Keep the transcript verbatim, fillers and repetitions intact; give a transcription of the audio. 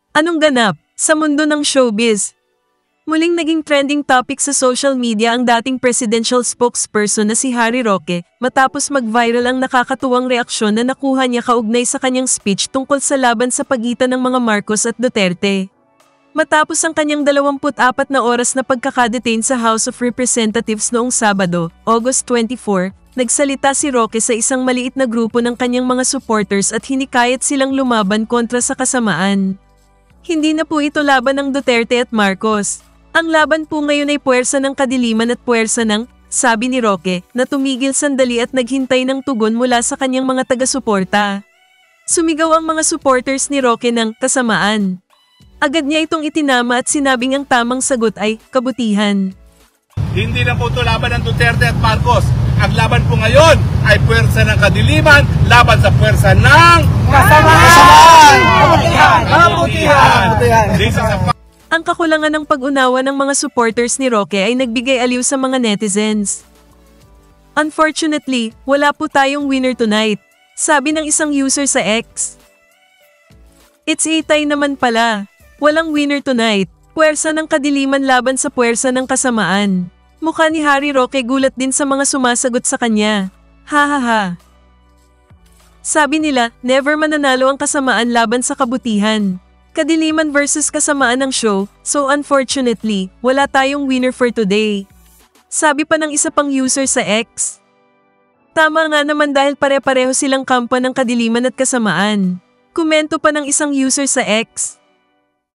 Anong ganap sa mundo ng showbiz? Muling naging trending topic sa social media ang dating presidential spokesperson na si Harry Roque matapos mag-viral ang nakakatuwang reaksyon na nakuha niya kaugnay sa kanyang speech tungkol sa laban sa pagitan ng mga Marcos at Duterte. Matapos ang kanyang dalawampu't apat na oras na pagkakadetain sa House of Representatives noong Sabado, August twenty-fourth, nagsalita si Roque sa isang maliit na grupo ng kanyang mga supporters at hinikayat silang lumaban kontra sa kasamaan. Hindi na po ito laban ng Duterte at Marcos. Ang laban po ngayon ay puwersa ng kadiliman at puwersa ng, sabi ni Roque, na tumigil sandali at naghintay ng tugon mula sa kanyang mga taga-suporta. Sumigaw ang mga supporters ni Roque ng kasamaan. Agad niya itong itinama at sinabing ang tamang sagot ay kabutihan. Hindi na po ito laban ng Duterte at Marcos. Ang laban po ngayon ay puwersa ng kadiliman laban sa puwersa ng kasamaan! Kabutihan! Kabutihan! Kabutihan! Ang kakulangan ng pag-unawa ng mga supporters ni Roque ay nagbigay aliw sa mga netizens. Unfortunately, wala po tayong winner tonight, sabi ng isang user sa X. It's a tie naman pala. Walang winner tonight. Puwersa ng kadiliman laban sa puwersa ng kasamaan. Mukha ni Harry Roque gulat din sa mga sumasagot sa kanya. Ha ha ha. Sabi nila, never mananalo ang kasamaan laban sa kabutihan. Kadiliman versus kasamaan ng show, so unfortunately, wala tayong winner for today. Sabi pa ng isa pang user sa X. Tama nga naman dahil pare-pareho silang kampo ng kadiliman at kasamaan. Komento pa ng isang user sa X.